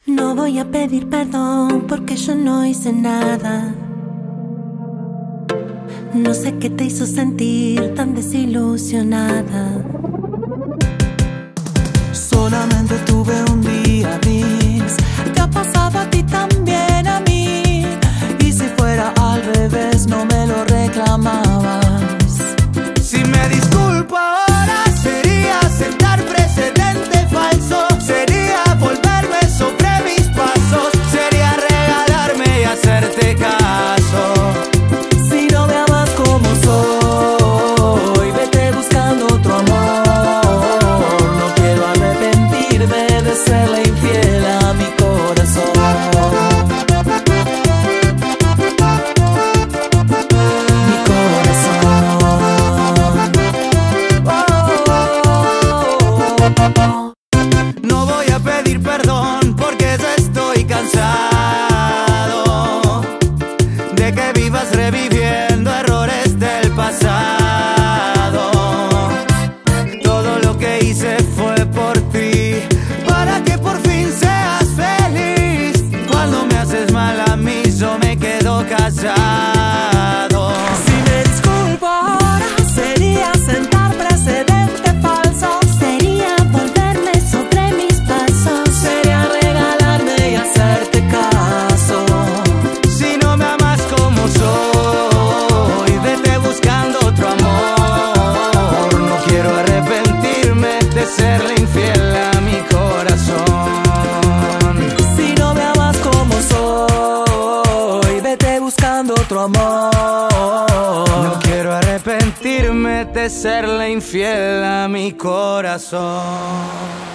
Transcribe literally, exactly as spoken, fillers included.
No voy a pedir perdón porque yo no hice nada. No sé qué te hizo sentir tan desilusionada. Solamente tuve un día gris. ¿Te ha pasado a ti también a mí? Y si fuera al revés no me lo reclamabas. Si me disculpo ahora sería sentar precedente falso. Sería volverme sobre mis pasos. Sería regalarme y hacerte caso. Si no me amas como soy, vete buscando otro amor. No quiero arrepentirme de serle infiel a mi corazón. Mi corazón. No voy a pedir perdón porque ya estoy cansado de que vivas reviviendo errores del pasado. Todo lo que hice fue por ti, para que por fin seas feliz. Cuando me haces mal a mí yo me quedo callado. Si me disculpo ahora sería sentar precedente falso. Sería volverme sobre mis pasos. Sería regalarme y hacerte caso. Si no me amas como soy, vete buscando otro amor. No quiero arrepentirme de serle infiel a mi corazón. Si no me amas como soy, vete buscando otro amor. No quiero arrepentirme de serle infiel a mi corazón.